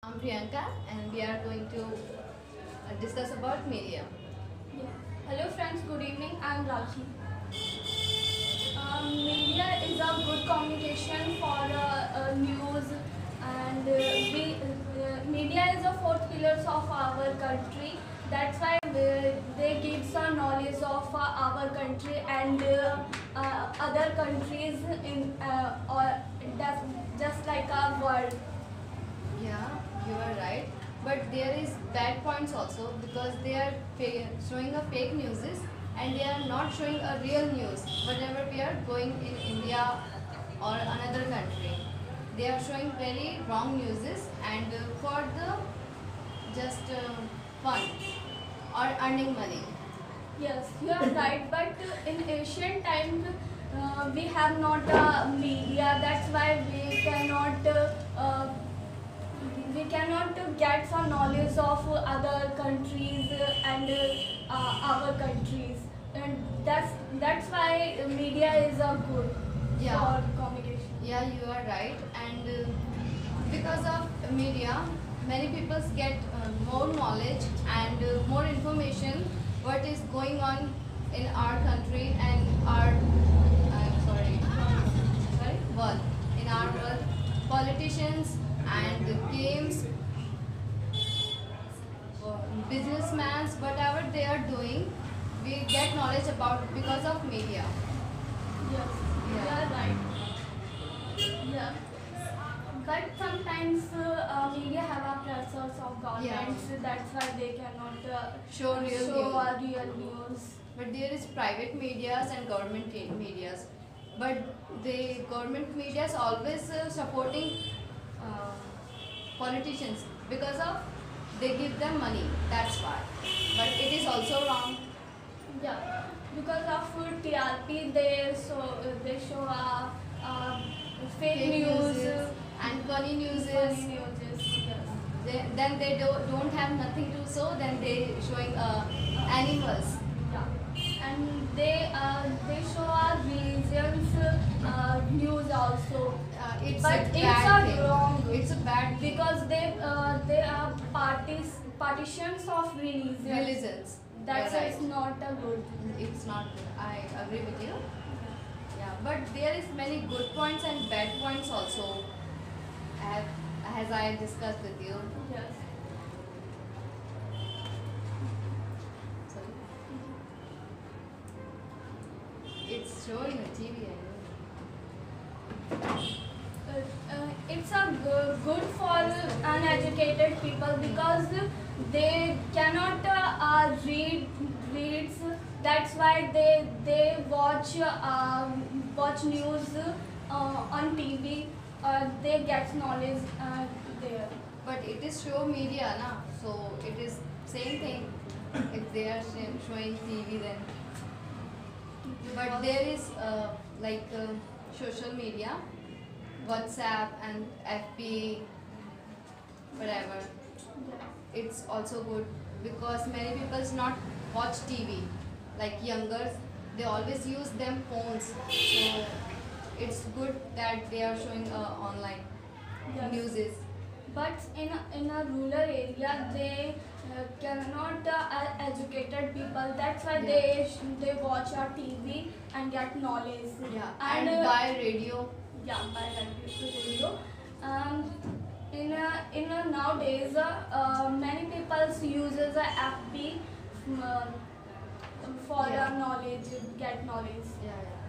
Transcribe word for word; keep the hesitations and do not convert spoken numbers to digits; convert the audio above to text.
I'm Priyanka and we are going to uh, discuss about media. Yeah. Hello friends, good evening. I am Rakhi. Um, media is a good communication for uh, uh, news and uh, we, uh, media is a fourth pillars of our country. That's why they, they give some knowledge of uh, our country and uh, uh, other countries in uh, or just, just like our world. Yeah, you are right. But there is bad points also because they are fa- showing a fake news and they are not showing a real news. Whenever we are going in India or another country, they are showing very wrong news and uh, for the just uh, fun or earning money. Yes, you are right. But uh, in ancient times, uh, we have not uh, media. That's why we cannot uh, uh, we cannot uh, get some knowledge of uh, other countries uh, and uh, uh, our countries. And that's that's why media is a good Yeah. for communication. Yeah, you are right. And uh, because of media, many people get uh, more knowledge and uh, more information what is going on in our country and our I'm sorry, sorry, world. In our world, politicians and games, uh, businessmen, whatever they are doing, we get knowledge about because of media. Yes, you Yeah. are right. Yeah. But sometimes uh, uh, media have a pressures of governments. That's why they cannot uh, Show real show news. a real news. But there is private medias and government te- medias. But the government media is always uh, supporting uh, politicians because of they give them money. That's why. But it is also wrong. Yeah, because of uh, T R P, they so uh, they show uh, uh, fake, Fake news, newses and funny news. funny news. Yes. They, then they do, don't have nothing to show. Then they showing uh, animals. Yeah, and they uh, they show our religions uh, news also. Uh, it's But a it's bad a thing. wrong. It's a bad thing. Because they uh, they are parties partitions of religion. Religions. That's You're it's right. not a good. It's not good. I agree with you. Yeah, but there is many good points and bad points also, as, as I discussed with you. Yes. Sorry. It's showing a T V. I know. Uh, uh, it's a go- good for uneducated people because they cannot uh, uh, read reads. That's why they they watch uh, watch news uh, on T V. Uh, they get knowledge uh, there. But it is show media, na? So it is same thing. If they are sh- showing T V, then. But there is uh, like uh, social media, WhatsApp and F B, whatever. It's also good because many people not watch T V. Like youngers, they always use them phones. So it's good that they are showing uh, online Yes. newses. But in a, in a rural area, they uh, cannot uh, are educated people. That's why Yeah. they sh- they watch our T V and get knowledge. Yeah, and, and uh, buy radio. yeah, by radio. Um, in a, in a nowadays, uh, uh, many people uses a F B um, uh, for Yeah. uh, knowledge, get knowledge. Yeah, yeah.